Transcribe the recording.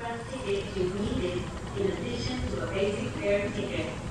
ticket is needed in addition to a basic fare ticket.